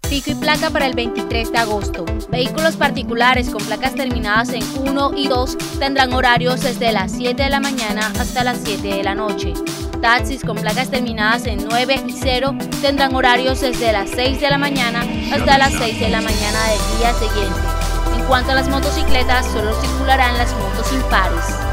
Pico y Placa para el 23 de agosto. Vehículos particulares con placas terminadas en 1 y 2 tendrán horarios desde las 7 de la mañana hasta las 7 de la noche. Taxis con placas terminadas en 9 y 0 tendrán horarios desde las 6 de la mañana hasta las 6 de la mañana del día siguiente. En cuanto a las motocicletas, solo circularán las motos impares.